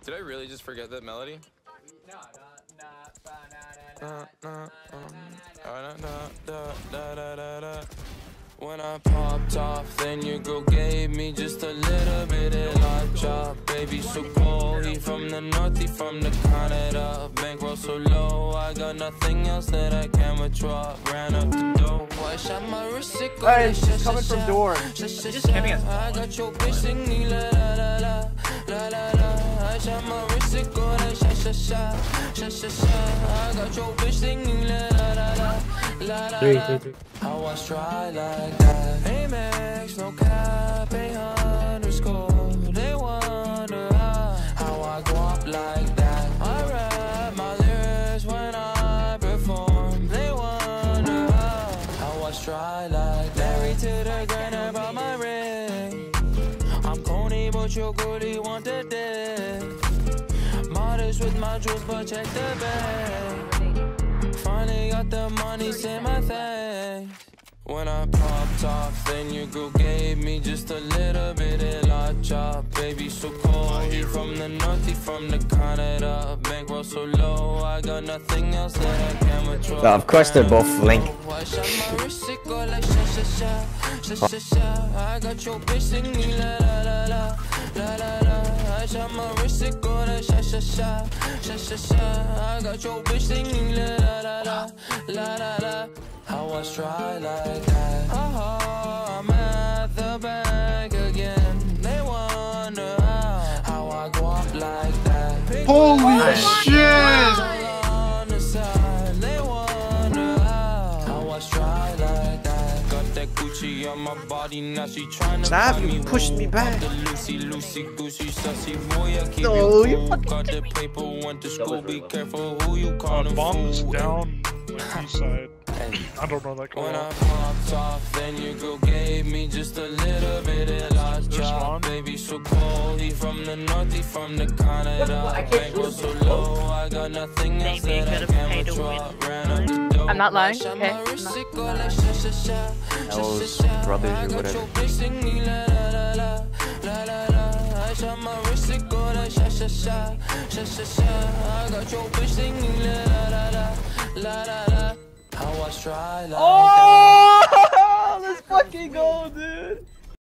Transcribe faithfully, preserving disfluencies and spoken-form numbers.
Did I really just forget that melody? When I popped off, then your girl gave me just a little bit of life chop. Baby, so cold, he from the north, he from the Canada. Bankroll so low, I got nothing else that I can withdraw. Ran up the door, I shot my wrist, it go. Hey, she's coming from door. Just camping us. I got your bitch singing la la la la la la la. I shot my wrist, it go. Sha sha sha sha sha sha. I got your bitch singing la la la la la la. Three, three, three. I was try like that. Amex, no cap, a underscore. They wonder how, how I go up like that. I rap my lyrics when I perform. They wonder how, how I try like that. Married to the grind about my ring. I'm corny, but your goodie want the dick. Modest with my jewels, but check the bag. Finally got the money, say my thanks. When I popped off, then your girl gave me just a little bit of la chop. Baby, so cold, he from the north, he from the Canada. Bankroll so low, I got nothing else that I can withdraw. So of course they're both linked. I got your bitch singing la la la la la la la. I shot my wrist, it go to sha sha sha sha sha sha. I got your bitch singing la la la la la la. I was try like that. Oh, I'm at the bank again. They wonder how, how I go up like that. Big Holy shit! On the side, they wonder how, how I try like that. Got that Gucci on my body, now she trying to Stop, find you me. pushed me back. The Lucy, Lucy, Gucci, sussy boy, I keep No, you you cool. Got the paper, went to school, be careful who you call Uh, a bomb is fool. down, like east side. I don't know that girl. When I popped off, then your girl gave me just a little bit of la chop. Baby, so cold, he from the north, he from the Canada. Bankroll so low, I got nothing else that I can withdraw. Ran up the door, I'm not lying, shot okay? my I'm wrist, not- it go like sha sha sha sha sha sha. brothers or I got whatever. your bitch singing la la la la la la la. I shot my wrist, it go like sha sha sha sha sha sha. I got your bitch singing la la la la la la. I was try like Oh, let's fucking go, dude.